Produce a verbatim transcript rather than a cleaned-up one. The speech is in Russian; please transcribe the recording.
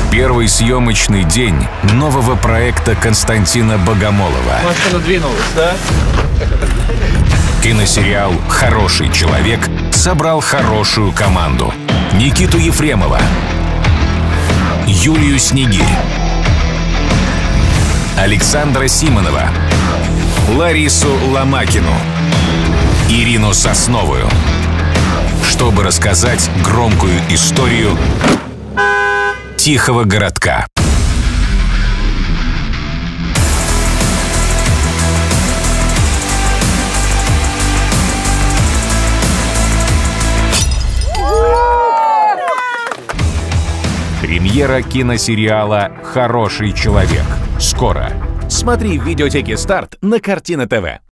Первый съемочный день нового проекта Константина Богомолова. Машина двинулась, да? Киносериал «Хороший человек» собрал хорошую команду. Никиту Ефремова, Юлию Снегирь, Александра Симонова, Ларису Ломакину, Ирину Сосновую, чтобы рассказать громкую историю тихого городка. Премьера киносериала «Хороший человек». Скоро. Смотри в видеотеке «Старт» на Картина ТВ.